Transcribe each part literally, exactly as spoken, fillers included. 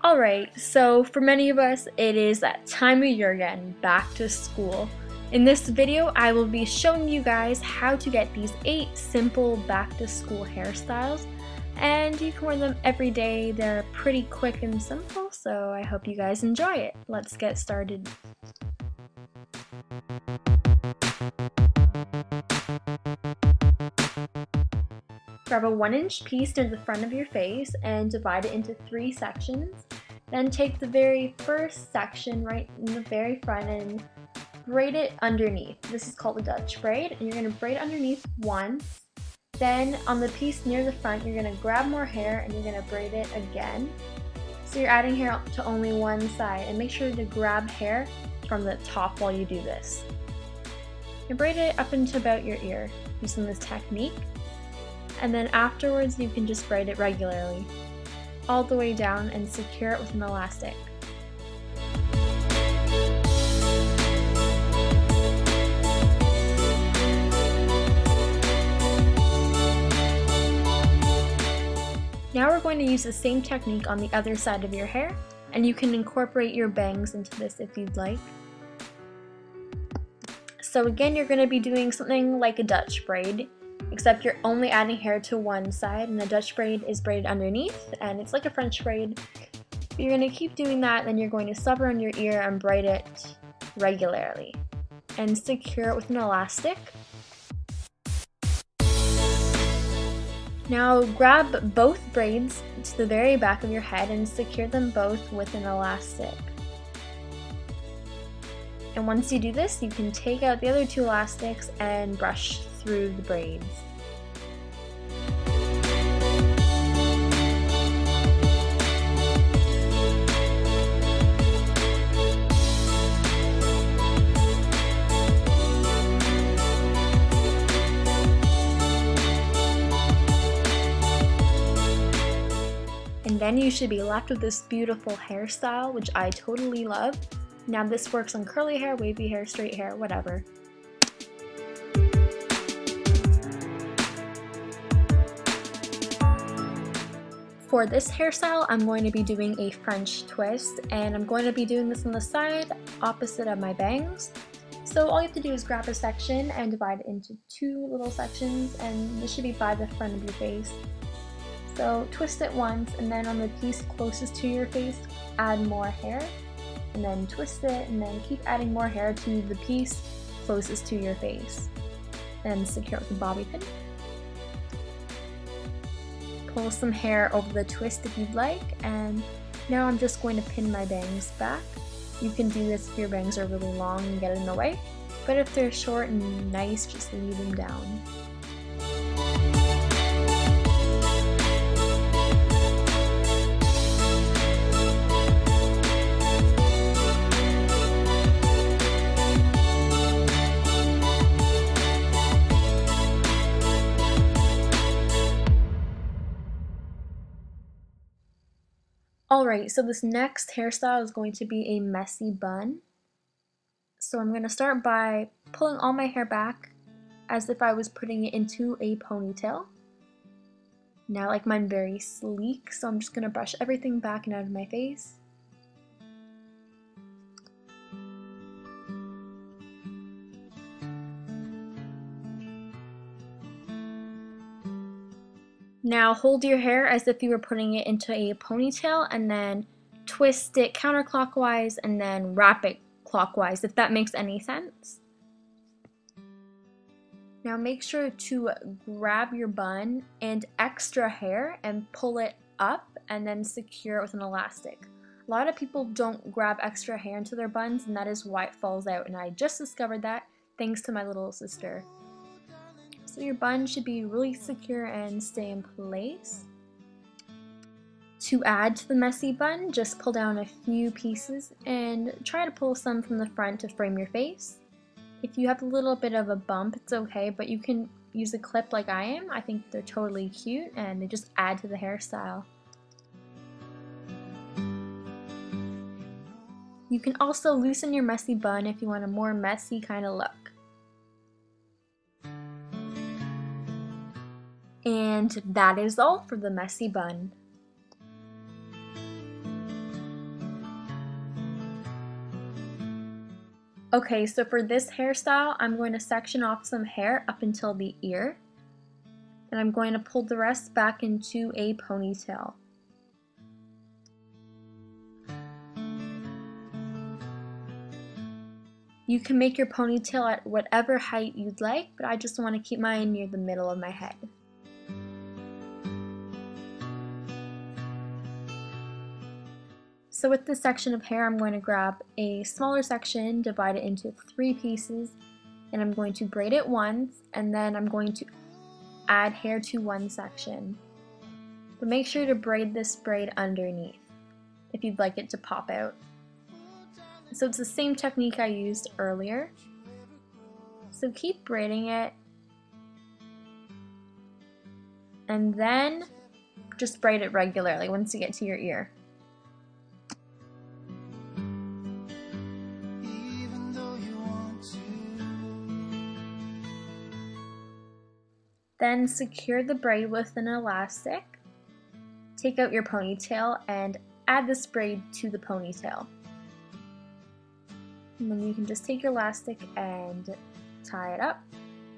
Alright, so for many of us, it is that time of year again, back to school. In this video, I will be showing you guys how to get these eight simple back to school hairstyles, and you can wear them every day. They're pretty quick and simple, so I hope you guys enjoy it. Let's get started. Grab a one inch piece near the front of your face and divide it into three sections. Then take the very first section right in the very front and braid it underneath. This is called a Dutch braid, and you're going to braid underneath once. Then on the piece near the front, you're going to grab more hair and you're going to braid it again. So you're adding hair to only one side, and make sure to grab hair from the top while you do this. You braid it up into about your ear using this technique. And then afterwards you can just braid it regularly, all the way down, and secure it with an elastic. Now we're going to use the same technique on the other side of your hair, and you can incorporate your bangs into this if you'd like. So again, you're going to be doing something like a Dutch braid, except you're only adding hair to one side, and the Dutch braid is braided underneath, and it's like a French braid. You're going to keep doing that, then you're going to slap it on your ear and braid it regularly, and secure it with an elastic. Now grab both braids to the very back of your head and secure them both with an elastic. And once you do this, you can take out the other two elastics and brush through the braids. And then you should be left with this beautiful hairstyle, which I totally love. Now this works on curly hair, wavy hair, straight hair, whatever. For this hairstyle, I'm going to be doing a French twist, and I'm going to be doing this on the side opposite of my bangs. So all you have to do is grab a section and divide it into two little sections, and this should be by the front of your face. So twist it once, and then on the piece closest to your face, add more hair, and then twist it, and then keep adding more hair to the piece closest to your face. Then secure it with a bobby pin. Pull some hair over the twist if you'd like, and now I'm just going to pin my bangs back. You can do this if your bangs are really long and get in the way, but if they're short and nice, just leave them down. Alright, so this next hairstyle is going to be a messy bun. So I'm going to start by pulling all my hair back as if I was putting it into a ponytail. Now I like mine very sleek, so I'm just going to brush everything back and out of my face. Now hold your hair as if you were putting it into a ponytail, and then twist it counterclockwise and then wrap it clockwise, if that makes any sense. Now make sure to grab your bun and extra hair and pull it up and then secure it with an elastic. A lot of people don't grab extra hair into their buns, and that is why it falls out, and I just discovered that thanks to my little sister. So your bun should be really secure and stay in place. To add to the messy bun, just pull down a few pieces and try to pull some from the front to frame your face. If you have a little bit of a bump, it's okay, but you can use a clip like I am. I think they're totally cute and they just add to the hairstyle. You can also loosen your messy bun if you want a more messy kind of look. And that is all for the messy bun. Okay, so for this hairstyle, I'm going to section off some hair up until the ear, and I'm going to pull the rest back into a ponytail. You can make your ponytail at whatever height you'd like, but I just want to keep mine near the middle of my head. So with this section of hair, I'm going to grab a smaller section, divide it into three pieces, and I'm going to braid it once, and then I'm going to add hair to one section. But make sure to braid this braid underneath if you'd like it to pop out. So it's the same technique I used earlier. So keep braiding it, and then just braid it regularly once you get to your ear. Then secure the braid with an elastic. Take out your ponytail and add this braid to the ponytail. And then you can just take your elastic and tie it up.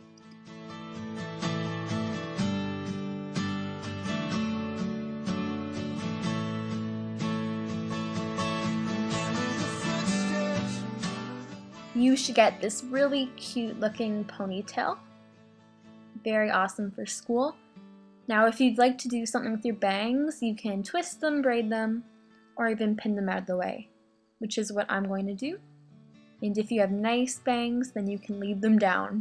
You should get this really cute looking ponytail. Very awesome for school. Now if you'd like to do something with your bangs, you can twist them, braid them, or even pin them out of the way, which is what I'm going to do. And if you have nice bangs, then you can leave them down.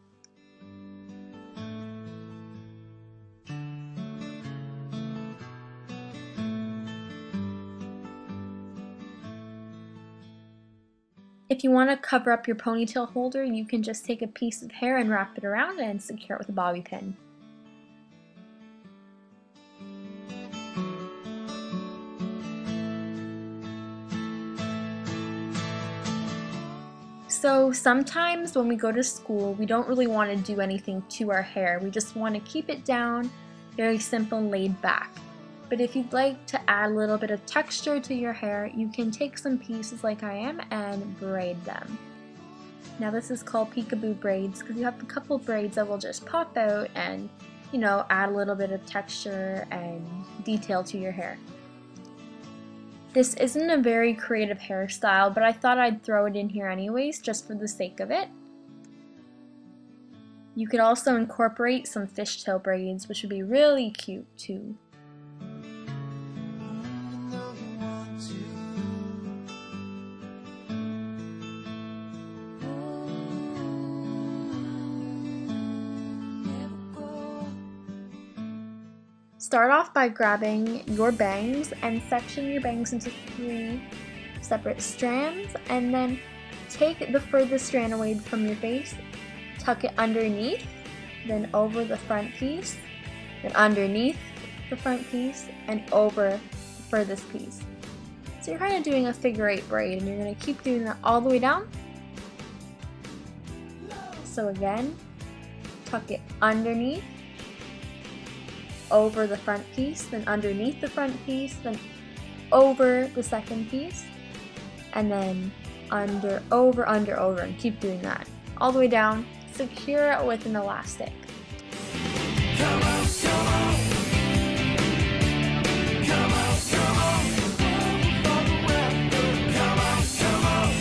If you want to cover up your ponytail holder, you can just take a piece of hair and wrap it around and secure it with a bobby pin. So sometimes when we go to school, we don't really want to do anything to our hair. We just want to keep it down, very simple and laid back. But if you'd like to add a little bit of texture to your hair, you can take some pieces like I am and braid them. Now this is called peekaboo braids because you have a couple braids that will just pop out and, you know, add a little bit of texture and detail to your hair. This isn't a very creative hairstyle, but I thought I'd throw it in here anyways, just for the sake of it. You could also incorporate some fishtail braids, which would be really cute too. Start off by grabbing your bangs and section your bangs into three separate strands, and then take the furthest strand away from your face, tuck it underneath, then over the front piece, then underneath the front piece, and over the furthest piece. So you're kind of doing a figure eight braid, and you're going to keep doing that all the way down. So again, tuck it underneath, over the front piece, then underneath the front piece, then over the second piece, and then under, over, under, over, and keep doing that all the way down. Secure it with an elastic. Come on, come on. Come on, come on. Come on, come on.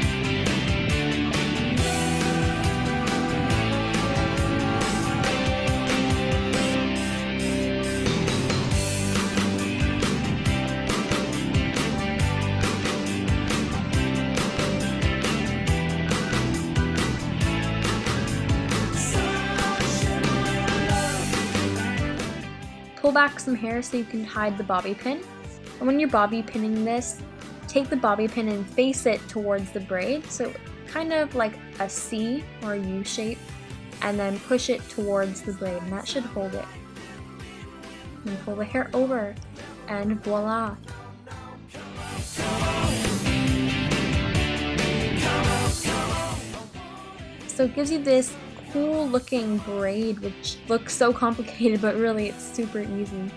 Pull back some hair so you can hide the bobby pin. And when you're bobby pinning this, take the bobby pin and face it towards the braid, so kind of like a C or a U shape, and then push it towards the braid, and that should hold it. And pull the hair over, and voila! So it gives you this cool looking braid, which looks so complicated, but really it's super easy.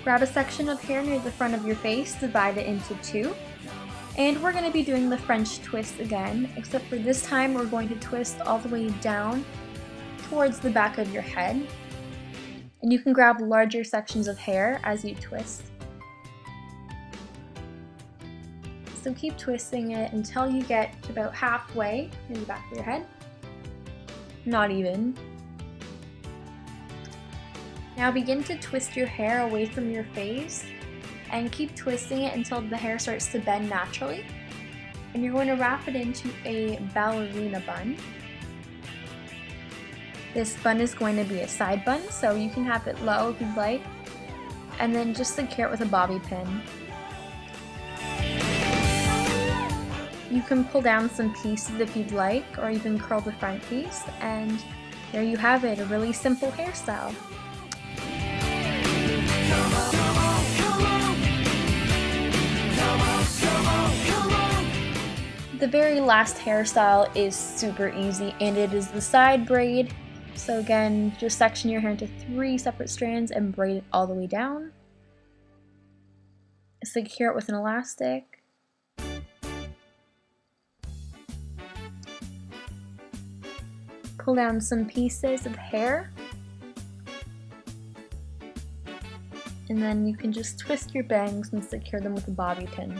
Grab a section of hair near the front of your face, divide it into two, and we're going to be doing the French twist again, except for this time we're going to twist all the way down towards the back of your head. And you can grab larger sections of hair as you twist. So keep twisting it until you get to about halfway in the back of your head. Not even. Now begin to twist your hair away from your face and keep twisting it until the hair starts to bend naturally. And you're going to wrap it into a ballerina bun. This bun is going to be a side bun, so you can have it low if you'd like, and then just secure it with a bobby pin. You can pull down some pieces if you'd like, or even curl the front piece, and there you have it, a really simple hairstyle. The very last hairstyle is super easy, and it is the side braid. So again, just section your hair into three separate strands and braid it all the way down. Secure it with an elastic. Pull down some pieces of hair. And then you can just twist your bangs and secure them with a bobby pin.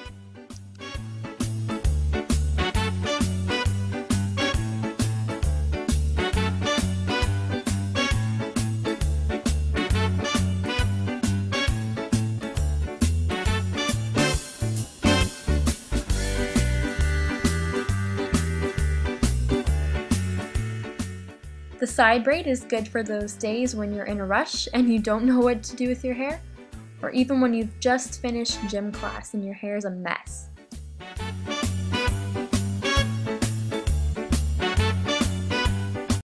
The side braid is good for those days when you're in a rush and you don't know what to do with your hair, or even when you've just finished gym class and your hair is a mess.